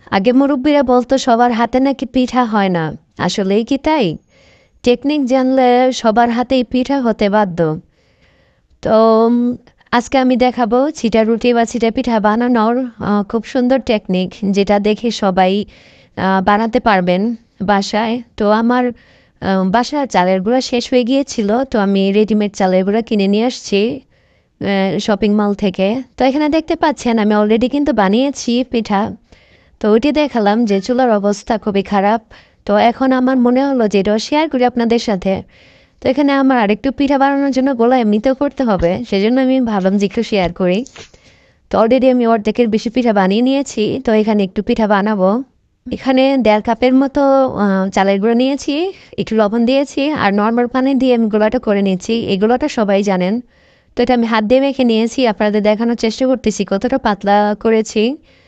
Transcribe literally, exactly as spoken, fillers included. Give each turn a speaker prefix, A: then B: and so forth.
A: আগে মুরব্বীরা বলতো সবার হাতে নাকি পিঠা হয় না। আসলেই কি তাই? টেকনিক জানলে সবার হাতেই পিঠা হতে বাধ্য। তো উম, আজকে আমি দেখাবো ছিটা রুটি বা ছিটা পিঠা বানানোর আহ, খুব সুন্দর টেকনিক, যেটা দেখে সবাই আহ, বানাতে পারবেন বাসায়। তো আমার আহ, বাসার চালের গুঁড়া শেষ হয়ে গিয়েছিল, তো আমি রেডিমেড চালের গুঁড়া কিনে নিয়ে আসছি শপিং মল থেকে। তো এখানে দেখতে পাচ্ছেন আমি অলরেডি কিন্তু বানিয়েছি পিঠা। তো ওইটি দেখালাম যে চুলার অবস্থা খুবই খারাপ। তো এখন আমার মনে হলো যে এটাও শেয়ার করি আপনাদের সাথে। তো এখানে আমার আরেকটু পিঠা বানানোর জন্য গোলা এমনিতেও করতে হবে, সেজন্য আমি ভাবলাম যে একটু শেয়ার করি। তো অলরেডি আমি অর্ধেকের বেশি পিঠা বানিয়ে নিয়েছি। তো এখানে একটু পিঠা বানাবো। এখানে দেড় কাপের মতো আহ, চালের গুঁড়ো নিয়েছি, একটু লবণ দিয়েছি, আর নর্মাল পানি দিয়ে আমি গোলাটা করে নিয়েছি। এই গোলাটা সবাই জানেন। তো এটা আমি হাত দিয়ে মেখে নিয়েছি, আপনাদের দেখানোর চেষ্টা করতেছি কতটা পাতলা করেছি।